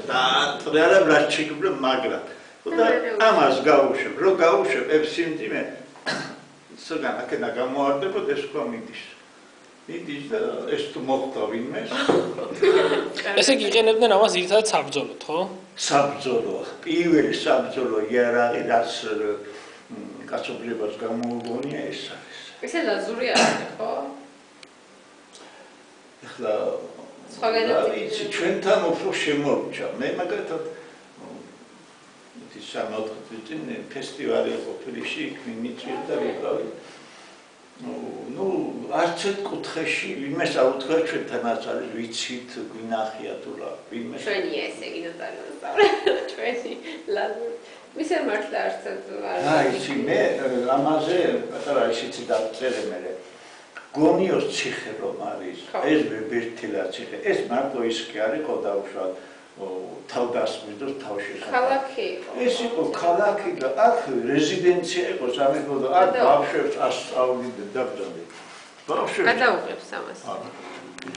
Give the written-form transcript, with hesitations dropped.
დაატრიალებ რაც ჩიქბლ მაგრად. და ამას გაუშვებ, რო გაუშვებ ეფსიმდიმე საგან აქედა გამოარდებოდ ეს ხო მიდის. მიდის და ეს თუ მოხდა ვინმეს. ესე გიყენებდნენ ამას ერთად საბრძოლოდ, ხო? საბრძოლო, პირველი საბრძოლო იარაღი რაც კაცობრიობას გამოუგონია ეს არის. ესე ლაზური არის, ხო? ახლა სხვაგანაც ჩვენთან უფრო შემორჩა. მე მაგათად სამოთხე წინ ფესტივალი იყო თბილისში, იქ მიმიწვია და ვიყავი. ნუ არც ერთ კუთხეში ვინმეს აუთხა ჩვენთანაც არის ვიცით, გვინახია თუ რა, ვინმეს. ჩვენია ესე იგი დაწესწრე. ჩვენი ლაზური. მისე მართლა არც არ აი, იცი მე ამაზე პატარა ისიც დავწერე მე. გონიოს ციხე რომ არის, ეს ბერტილა ციხე, ეს მარტო ის კი არის ხო დავუშვათ. თავდასხმის და თავშეხატვა. ქალაქი იყო. ეს იყო ქალაქი და აქ რეზიდენცია იყო სამეფო და აქ ბავშვებს ასწავლიდა და ბრძანდა. ბავშვებს გადაუღებს ამას.